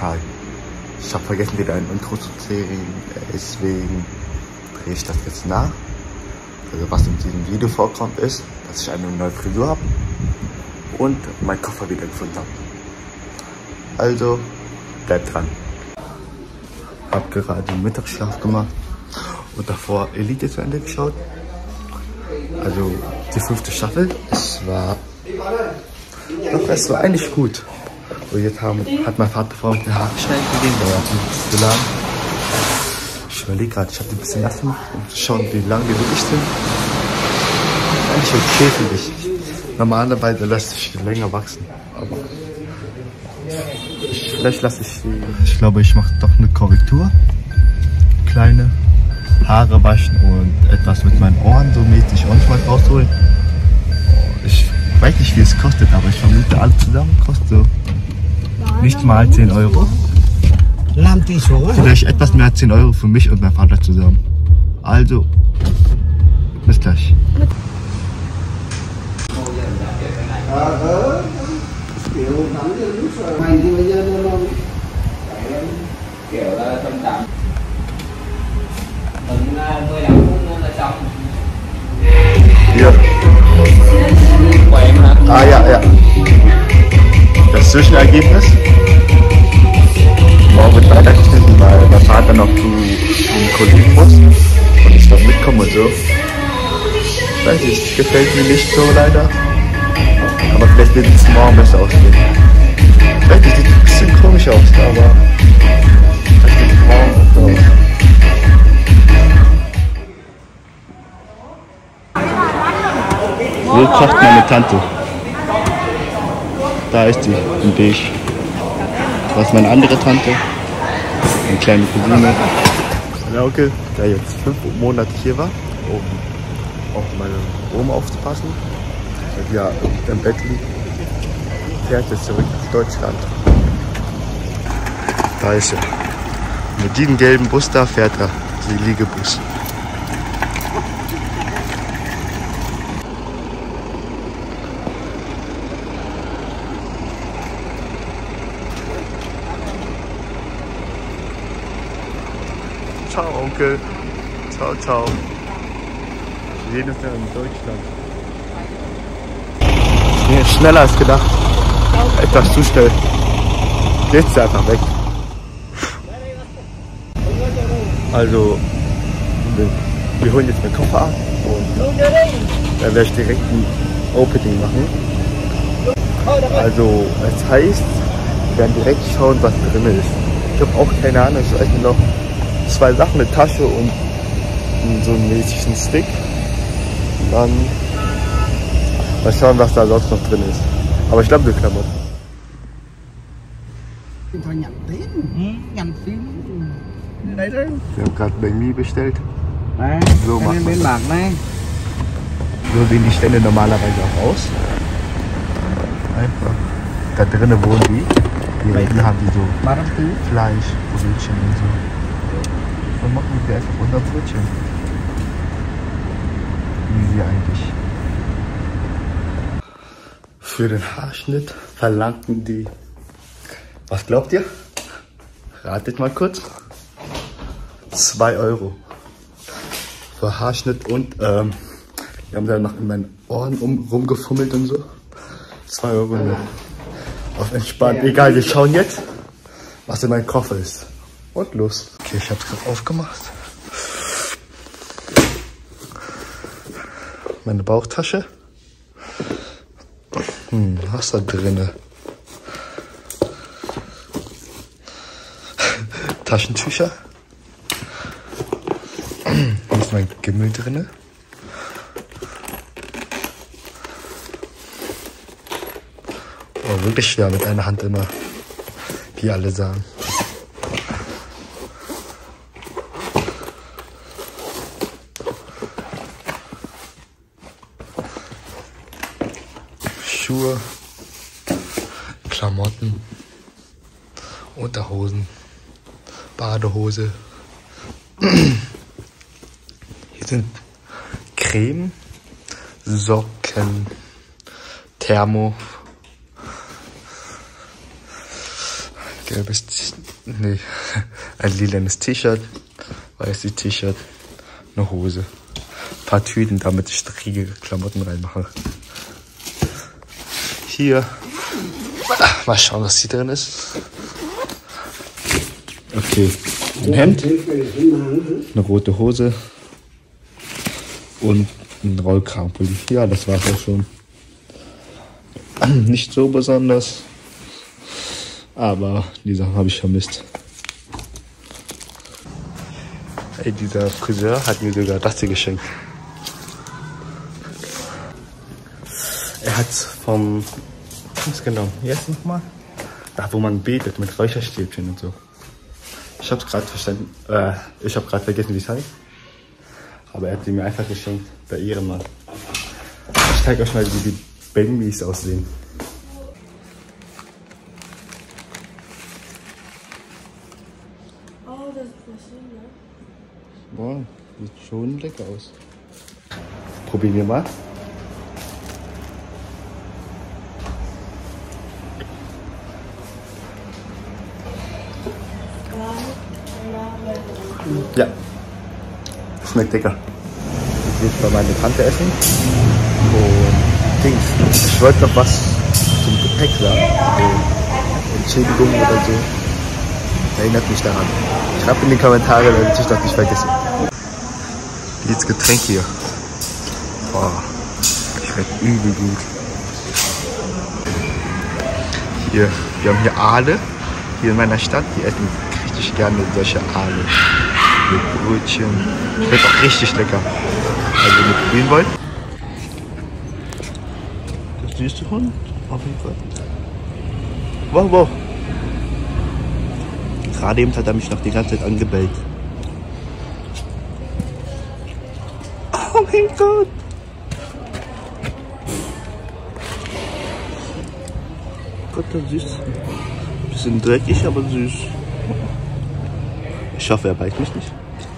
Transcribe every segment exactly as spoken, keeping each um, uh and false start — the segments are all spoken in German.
Hi. Ich habe vergessen, wieder ein Intro zu zählen, deswegen drehe ich das jetzt nach. Also was in diesem Video vorkommt ist, dass ich eine neue Frisur habe und meinen Koffer wieder gefunden habe. Also bleibt dran. Hab gerade Mittagsschlaf gemacht und davor Elite zu Ende geschaut. Also die fünfte Staffel. Es war doch, es war eigentlich gut. Und jetzt haben, hat mein Vater vor mit den Haaren schneiden gegeben, der hat mich zu lang. Ich überlege gerade, ich habe die ein bisschen nass gemacht, um zu schauen, wie lang die wirklich sind. Eigentlich okay, finde ich. Normalerweise lässt sich die länger wachsen. Aber ich, vielleicht lasse ich sie. Ich glaube, ich mache doch eine Korrektur. Kleine Haare waschen und etwas mit meinen Ohren so mäßig und mal rausholen. Ich weiß nicht, wie es kostet, aber ich vermute, alles zusammen kostet so nicht mal zehn Euro. Vielleicht etwas mehr als zehn Euro für mich und mein Vater zusammen. Also, bis gleich. Hier. Ah ja, ja. Das Zwischenergebnis. Morgen wird weitergeschnitten, weil mein Vater noch zu einem Kollegen muss und ich doch mitkomme und so. Ich weiß nicht, gefällt mir nicht so leider. Aber vielleicht wird es morgen besser aussehen. Ich weiß nicht, sieht ein bisschen komisch aus, aber vielleicht wird es morgen besser aus. So kocht meine Tante. Da ist sie, in beige. Das ist meine andere Tante, eine kleine Cousine. Mein Onkel, der jetzt fünf Monate hier war, um auf meine Oma aufzupassen, die ja im Bett liegt, fährt jetzt zurück nach Deutschland. Da ist er. Mit diesem gelben Bus da fährt er, die Liegebus. Ciao, Onkel. Ciao, ciao. Jedes Jahr in Deutschland. Nee, schneller als gedacht. Etwas zu schnell. Jetzt einfach weg. Also, wir, wir holen jetzt meinen Koffer ab und dann werde ich direkt ein Opening machen. Also, es heißt, wir werden direkt schauen, was drin ist. Ich habe auch keine Ahnung, ich weiß nicht noch. Zwei Sachen, eine Tasche und so einen mäßigen Stick. Und dann mal schauen, was da sonst noch drin ist. Aber ich glaube, die Klamotten. Wir haben gerade Banh-Mi bestellt. So macht man das. So sehen die Stände normalerweise auch aus. Einfach. Da drinnen wohnen die. Hier haben die so Fleisch, Brötchen und so. Und machen wir einfach unser Brötchen. Easy eigentlich. Für den Haarschnitt verlangten die, was glaubt ihr? Ratet mal kurz. zwei Euro. Für Haarschnitt und ähm, wir haben dann noch in meinen Ohren um, rumgefummelt und so. zwei Euro nur. Auf entspannt. Egal, wir schauen jetzt, was in meinem Koffer ist. Und los. Okay, ich habe es gerade aufgemacht. Meine Bauchtasche. Hm, was ist da drinne? Taschentücher. Hier ist mein Gimmel drinne. Oh, wirklich schwer mit einer Hand immer, wie alle sagen. Schuhe, Klamotten, Unterhosen, Badehose. Hier sind Creme, Socken, Thermo, gelbes, nee, ein lilanes T-Shirt, weißes T-Shirt, eine Hose, ein paar Tüten, damit ich dreckige Klamotten reinmache. Hier, mal schauen, was hier drin ist. Okay, ein Hemd, eine rote Hose und ein Rollkragenpulli. Ja, das war's auch schon. Nicht so besonders, aber die Sachen habe ich vermisst. Ey, dieser Friseur hat mir sogar das hier geschenkt. Er hat vom, was genau, jetzt nochmal, da wo man betet mit Räucherstäbchen und so. Ich hab's gerade verstanden, äh, ich habe gerade vergessen, wie es heißt. Aber er hat sie mir einfach geschenkt, der Ehrenmann. Ich zeige euch mal, wie die Bambis aussehen. Oh, das ist schön, ne? Boah, sieht schon lecker aus. Probieren wir mal. Ja, schmeckt lecker. Ich will bei meiner Tante essen. Und Dings, ich wollte noch was zum Gepäck sagen. So Entschädigung oder so. Erinnert mich daran. Schreibt in die Kommentare, damit ich das nicht vergesse. Jetzt Getränk hier. Boah, schmeckt übel gut. Hier, wir haben hier Aale. Hier in meiner Stadt, die essen richtig gerne solche Aale. Mit Brötchen. Schmeckt auch richtig lecker. Also wenn ihr probieren wollt. Das süße Hund, auf jeden Fall. Wow, wow. Gerade eben hat er mich noch die ganze Zeit angebellt. Oh mein Gott. Gott, das ist süß. Bisschen dreckig, aber süß. Ich hoffe, er beißt mich nicht.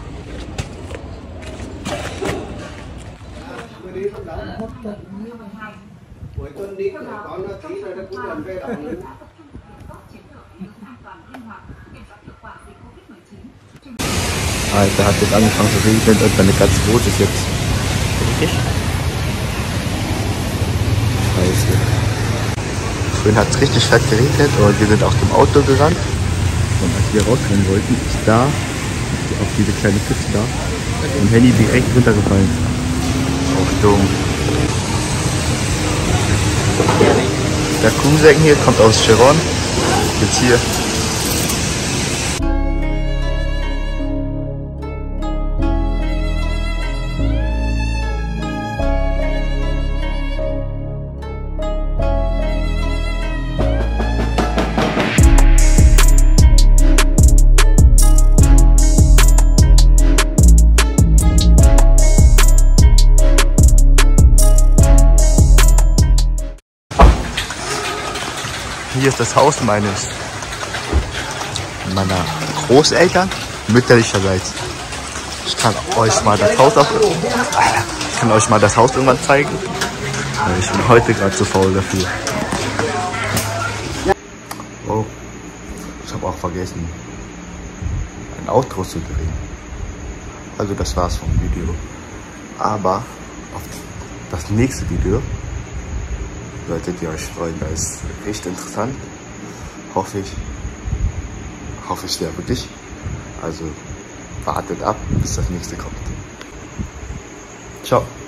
Alter, hat jetzt angefangen zu regnen und meine ganze Hose ist jetzt dreckig. Scheiße. Vorhin hat es richtig fett geregnet und wir sind aus dem Auto gerannt. Und als wir rausrennen wollten, ist da, auf diese kleine Pfütze da, mein Handy direkt runtergefallen. Auch dumm. Der Kuhsägen hier kommt aus Chiron. Jetzt hier. Hier ist das Haus meines meiner Großeltern, mütterlicherseits. Ich kann euch mal das Haus auf, ich kann euch mal das Haus irgendwann zeigen. Ich bin heute gerade zu faul dafür. Oh, ich habe auch vergessen, ein Outro zu drehen. Also das war's vom Video. Aber auf das nächste Video solltet ihr euch freuen, das ist echt interessant. Hoffe ich. Hoffe ich sehr wirklich. Also wartet ab, bis das nächste kommt. Ciao.